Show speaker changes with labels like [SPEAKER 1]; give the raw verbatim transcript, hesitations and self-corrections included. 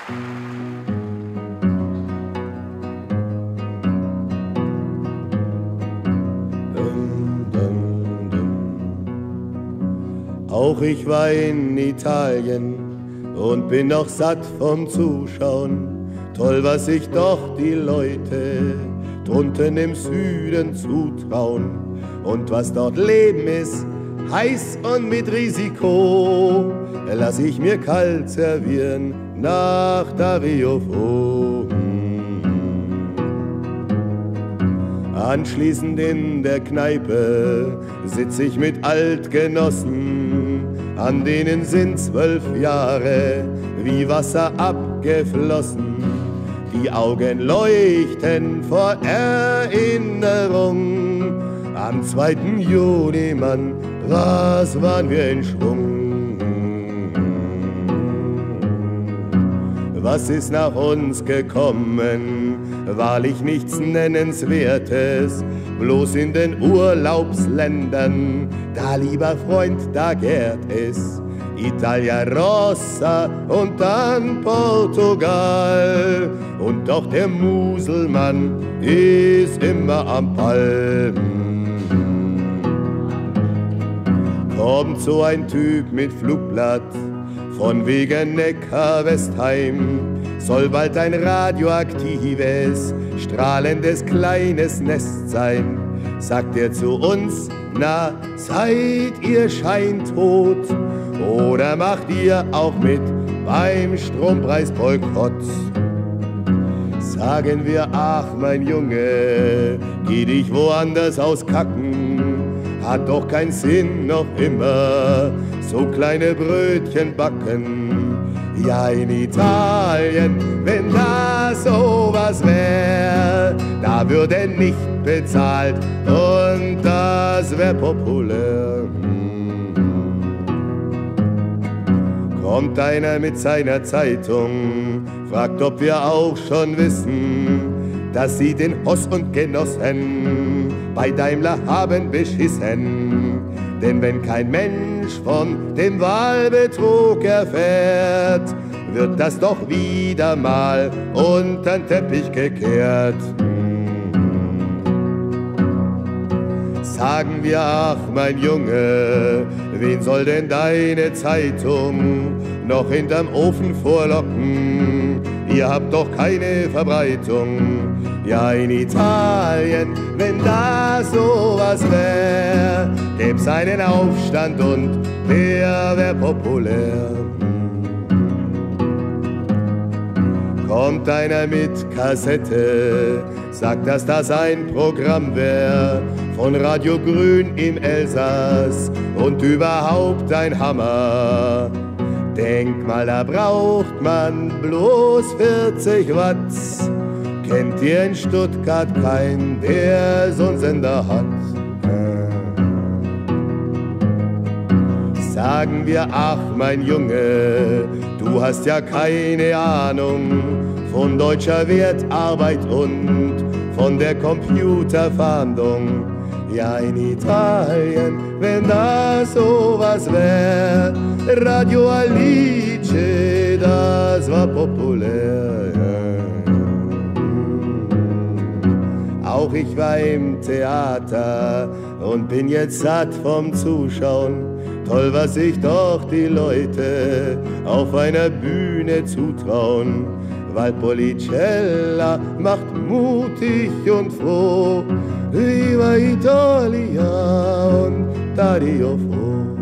[SPEAKER 1] Auch ich war in Italien und bin noch satt vom Zuschauen. Toll, was sich doch die Leute drunten im Süden zutrauen. Und was dort Leben ist, heiß und mit Risiko, lass ich mir kalt servieren nach Dario Fo. Anschließend in der Kneipe sitz ich mit Altgenossen, an denen sind zwölf Jahre wie Wasser abgeflossen. Die Augen leuchten vor Erinnerung am zweiten Juni, Mann, was waren wir in Schwung. Was ist nach uns gekommen? Wahrlich nichts Nennenswertes, bloß in den Urlaubsländern, da lieber Freund, da gärt es Italia Rossa und dann Portugal. Und doch der Muselmann ist immer am Palmen. Kommt so ein Typ mit Flugblatt von wegen Neckar-Westheim, soll bald ein radioaktives, strahlendes kleines Nest sein. Sagt er zu uns, na, seid ihr scheintot oder macht ihr auch mit beim Strompreisboykott? Sagen wir, ach mein Junge, geh dich woanders auskacken, hat doch keinen Sinn noch immer so kleine Brötchen backen. Ja, in Italien, wenn da sowas wär, da würde nicht bezahlt und das wär populär. Kommt einer mit seiner Zeitung, fragt, ob wir auch schon wissen, dass sie den Hoss und Genossen bei Daimler haben beschissen. Denn wenn kein Mensch von dem Wahlbetrug erfährt, wird das doch wieder mal untern Teppich gekehrt. Sagen wir, ach mein Junge, wen soll denn deine Zeitung noch hinterm Ofen vorlocken? Ihr habt doch keine Verbreitung. Ja, in Italien, wenn da sowas wär, gäb's einen Aufstand und der wär populär. Kommt einer mit Kassette, sagt, dass das ein Programm wär von Radio Grün im Elsass und überhaupt ein Hammer. Denk mal, da braucht man bloß vierzig Watt. Kennt ihr in Stuttgart keinen, der so'n Sender hat? Sagen wir, ach mein Junge, du hast ja keine Ahnung von deutscher Wertarbeit und von der Computerfahndung. Ja, in Italien, wenn da sowas wär, Radio Alice, das war populär. Auch ich war im Theater und bin jetzt satt vom Zuschauen. Toll, was sich doch die Leute auf einer Bühne zutrauen. Valpolicella macht mutig und froh. Viva Italia und Dario Fo.